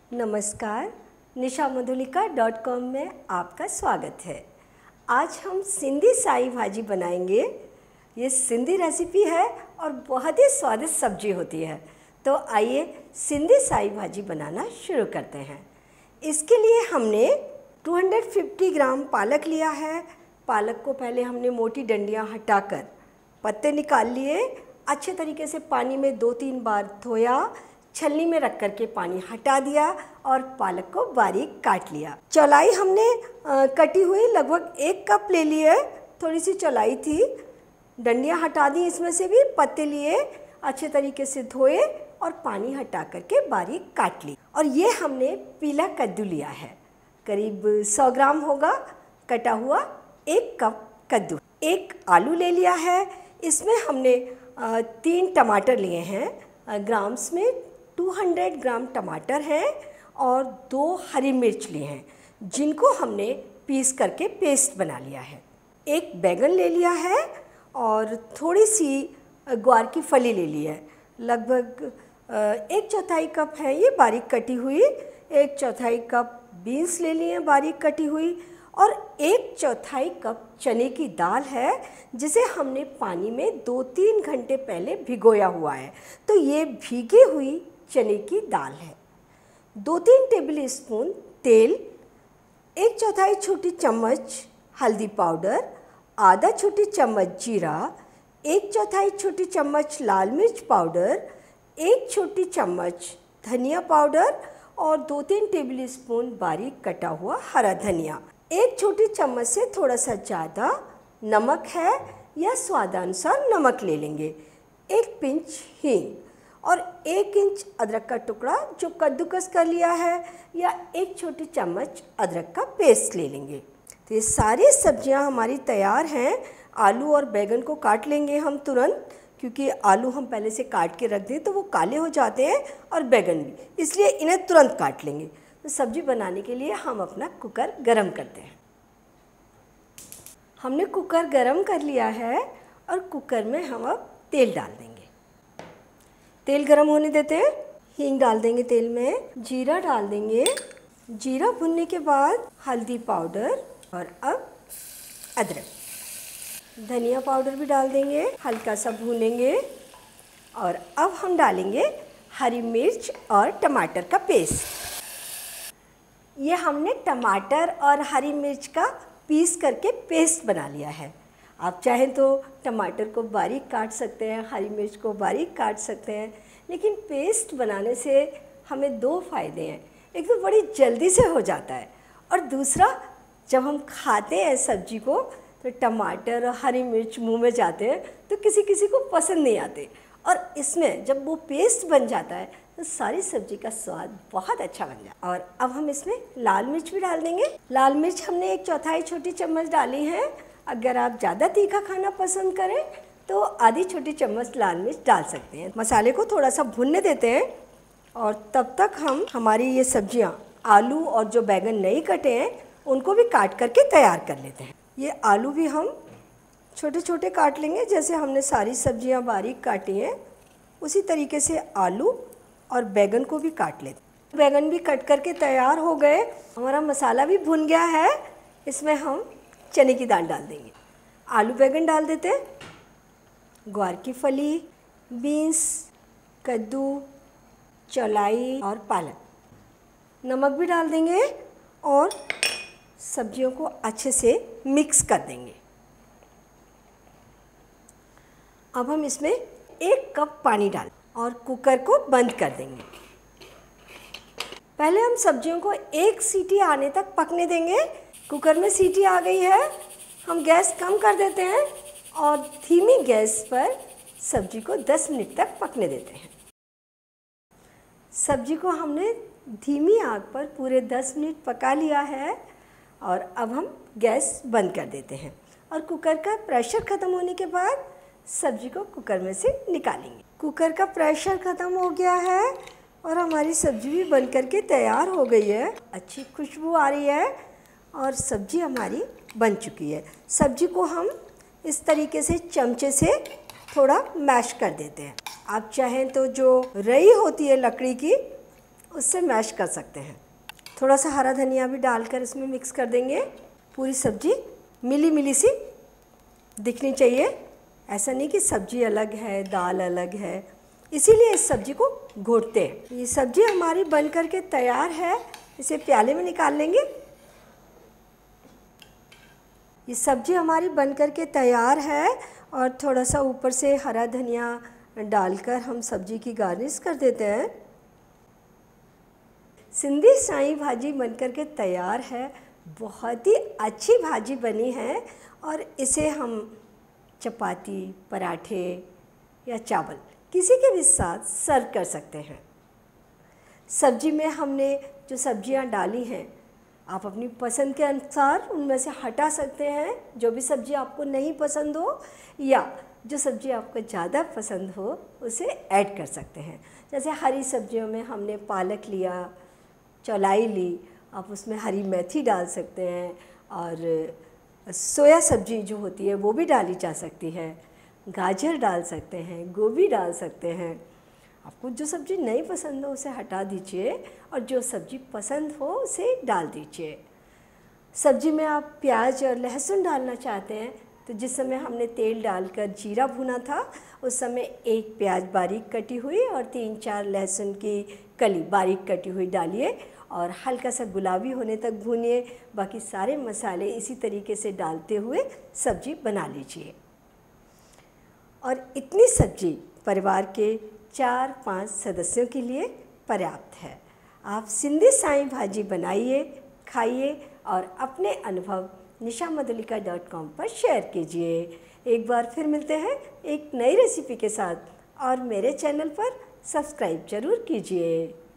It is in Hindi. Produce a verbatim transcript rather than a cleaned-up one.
नमस्कार, निशा मधुलिका डॉट कॉम में आपका स्वागत है। आज हम सिंधी साई भाजी बनाएंगे। ये सिंधी रेसिपी है और बहुत ही स्वादिष्ट सब्जी होती है। तो आइए सिंधी साई भाजी बनाना शुरू करते हैं। इसके लिए हमने दो सौ पचास ग्राम पालक लिया है। पालक को पहले हमने मोटी डंडियाँ हटाकर पत्ते निकाल लिए। अच्छे तरीके से पानी में दो तीन बार धोया, छलनी में रख कर के पानी हटा दिया और पालक को बारीक काट लिया। चौलाई हमने आ, कटी हुई लगभग एक कप ले ली है। थोड़ी सी चौलाई थी, डंडियाँ हटा दी, इसमें से भी पत्ते लिए, अच्छे तरीके से धोए और पानी हटा करके बारीक काट ली। और ये हमने पीला कद्दू लिया है, करीब सौ ग्राम होगा कटा हुआ एक कप कद्दू। एक आलू ले लिया है। इसमें हमने आ, तीन टमाटर लिए हैं। ग्राम्स में दो सौ ग्राम टमाटर हैं और दो हरी मिर्च लिए हैं, जिनको हमने पीस करके पेस्ट बना लिया है। एक बैगन ले लिया है और थोड़ी सी ग्वार की फली ले ली है। लगभग एक चौथाई कप है ये बारीक कटी हुई। एक चौथाई कप बीन्स ले लिए हैं बारीक कटी हुई और एक चौथाई कप चने की दाल है, जिसे हमने पानी में दो तीन घंटे पहले भिगोया हुआ है। तो ये भीगी हुई चने की दाल है। दो तीन टेबल स्पून तेल, एक चौथाई छोटी चम्मच हल्दी पाउडर, आधा छोटी चम्मच जीरा, एक चौथाई छोटी चम्मच लाल मिर्च पाउडर, एक छोटी चम्मच धनिया पाउडर और दो तीन टेबल स्पून बारीक कटा हुआ हरा धनिया। एक छोटी चम्मच से थोड़ा सा ज़्यादा नमक है या स्वादानुसार नमक ले लेंगे। एक पिंच हींग और एक इंच अदरक का टुकड़ा जो कद्दूकस कर लिया है, या एक छोटी चम्मच अदरक का पेस्ट ले लेंगे। तो ये सारी सब्जियां हमारी तैयार हैं। आलू और बैगन को काट लेंगे हम तुरंत, क्योंकि आलू हम पहले से काट के रख दें तो वो काले हो जाते हैं और बैगन भी, इसलिए इन्हें तुरंत काट लेंगे। तो सब्जी बनाने के लिए हम अपना कुकर गरम करते हैं। हमने कुकर गरम कर लिया है और कुकर में हम अब तेल डाल देंगे। तेल गरम होने देते हैं। हींग डाल देंगे तेल में, जीरा डाल देंगे। जीरा भुनने के बाद हल्दी पाउडर और अब अदरक, धनिया पाउडर भी डाल देंगे, हल्का सा भूनेंगे। और अब हम डालेंगे हरी मिर्च और टमाटर का पेस्ट। ये हमने टमाटर और हरी मिर्च का पीस करके पेस्ट बना लिया है। आप चाहें तो टमाटर को बारीक काट सकते हैं, हरी मिर्च को बारीक काट सकते हैं, लेकिन पेस्ट बनाने से हमें दो फ़ायदे हैं। एक तो बड़ी जल्दी से हो जाता है, और दूसरा जब हम खाते हैं सब्जी को तो टमाटर और हरी मिर्च मुंह में जाते हैं तो किसी किसी को पसंद नहीं आते, और इसमें जब वो पेस्ट बन जाता है तो सारी सब्जी का स्वाद बहुत अच्छा बन जाता है। और अब हम इसमें लाल मिर्च भी डाल देंगे। लाल मिर्च हमने एक चौथाई छोटी चम्मच डाली है। अगर आप ज़्यादा तीखा खाना पसंद करें तो आधी छोटी चम्मच लाल मिर्च डाल सकते हैं। मसाले को थोड़ा सा भुनने देते हैं और तब तक हम हमारी ये सब्जियां, आलू और जो बैगन नहीं कटे हैं उनको भी काट करके तैयार कर लेते हैं। ये आलू भी हम छोटे छोटे काट लेंगे, जैसे हमने सारी सब्जियां बारीक काटी हैं उसी तरीके से आलू और बैगन को भी काट लेते हैं। बैगन भी कट करके तैयार हो गए, हमारा मसाला भी भुन गया है। इसमें हम चने की दाल डाल देंगे। आलू बैगन डाल देते हैं, ग्वार की फली, बीन्स, कद्दू, चौलाई और पालक, नमक भी डाल देंगे और सब्जियों को अच्छे से मिक्स कर देंगे। अब हम इसमें एक कप पानी डाल और कुकर को बंद कर देंगे। पहले हम सब्जियों को एक सीटी आने तक पकने देंगे। कुकर में सीटी आ गई है, हम गैस कम कर देते हैं और धीमी गैस पर सब्जी को दस मिनट तक पकने देते हैं। सब्जी को हमने धीमी आंच पर पूरे दस मिनट पका लिया है और अब हम गैस बंद कर देते हैं और कुकर का प्रेशर ख़त्म होने के बाद सब्जी को कुकर में से निकालेंगे। कुकर का प्रेशर ख़त्म हो गया है और हमारी सब्जी भी बन करके तैयार हो गई है। अच्छी खुशबू आ रही है और सब्जी हमारी बन चुकी है। सब्जी को हम इस तरीके से चमचे से थोड़ा मैश कर देते हैं। आप चाहें तो जो रई होती है लकड़ी की, उससे मैश कर सकते हैं। थोड़ा सा हरा धनिया भी डालकर इसमें मिक्स कर देंगे। पूरी सब्ज़ी मिली मिली सी दिखनी चाहिए, ऐसा नहीं कि सब्ज़ी अलग है दाल अलग है, इसीलिए इस सब्ज़ी को घोटते हैं। ये सब्ज़ी हमारी बन कर के तैयार है, इसे प्याले में निकाल लेंगे। ये सब्ज़ी हमारी बन कर के तैयार है और थोड़ा सा ऊपर से हरा धनिया डालकर हम सब्ज़ी की गार्निश कर देते हैं। सिंधी साई भाजी बन कर के तैयार है। बहुत ही अच्छी भाजी बनी है और इसे हम चपाती, पराठे या चावल किसी के भी साथ सर्व कर सकते हैं। सब्जी में हमने जो सब्जियां डाली हैं, आप अपनी पसंद के अनुसार उनमें से हटा सकते हैं। जो भी सब्ज़ी आपको नहीं पसंद हो या जो सब्ज़ी आपको ज़्यादा पसंद हो उसे ऐड कर सकते हैं। जैसे हरी सब्जियों में हमने पालक लिया, चौलाई ली, आप उसमें हरी मेथी डाल सकते हैं और सोया सब्ज़ी जो होती है वो भी डाली जा सकती है। गाजर डाल सकते हैं, गोभी डाल सकते हैं। आपको जो सब्ज़ी नहीं पसंद हो उसे हटा दीजिए और जो सब्ज़ी पसंद हो उसे डाल दीजिए। सब्ज़ी में आप प्याज और लहसुन डालना चाहते हैं तो जिस समय हमने तेल डालकर जीरा भुना था उस समय एक प्याज बारीक कटी हुई और तीन चार लहसुन की कली बारीक कटी हुई डालिए और हल्का सा गुलाबी होने तक भूनिए। बाकी सारे मसाले इसी तरीके से डालते हुए सब्ज़ी बना लीजिए। और इतनी सब्ज़ी परिवार के चार पाँच सदस्यों के लिए पर्याप्त है। आप सिंधी साई भाजी बनाइए, खाइए और अपने अनुभव निशा मधुलिका डॉट कॉम पर शेयर कीजिए। एक बार फिर मिलते हैं एक नई रेसिपी के साथ और मेरे चैनल पर सब्सक्राइब ज़रूर कीजिए।